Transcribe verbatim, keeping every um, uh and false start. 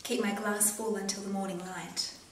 keep my glass full until the morning light.